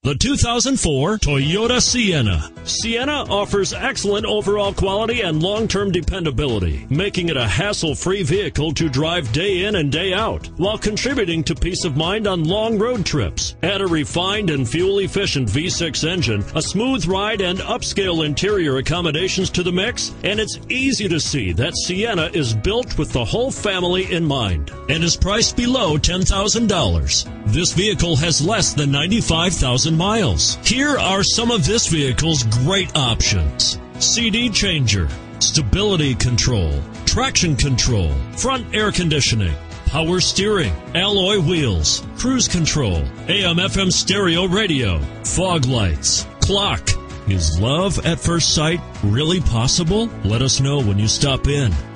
The 2004 Toyota Sienna. Sienna offers excellent overall quality and long-term dependability, making it a hassle-free vehicle to drive day in and day out, while contributing to peace of mind on long road trips. Add a refined and fuel-efficient V6 engine, a smooth ride, and upscale interior accommodations to the mix, and it's easy to see that Sienna is built with the whole family in mind and is priced below $10,000. This vehicle has less than 95,000 miles. Here are some of this vehicle's great options: CD changer, stability control, traction control, front air conditioning, power steering, alloy wheels, cruise control, AM/FM stereo radio, fog lights, clock. Is love at first sight really possible? Let us know when you stop in.